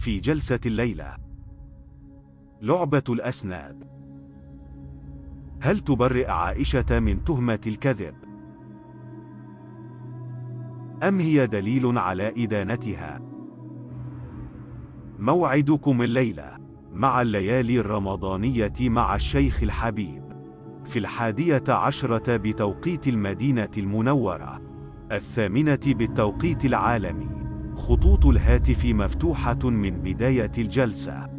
في جلسة الليلة. لعبة الأسناد. هل تبرئ عائشة من تهمة الكذب؟ أم هي دليل على إدانتها؟ موعدكم الليلة مع الليالي الرمضانية مع الشيخ الحبيب في 11 بتوقيت المدينة المنورة، 8 بالتوقيت العالمي. خطوط الهاتف مفتوحة من بداية الجلسة.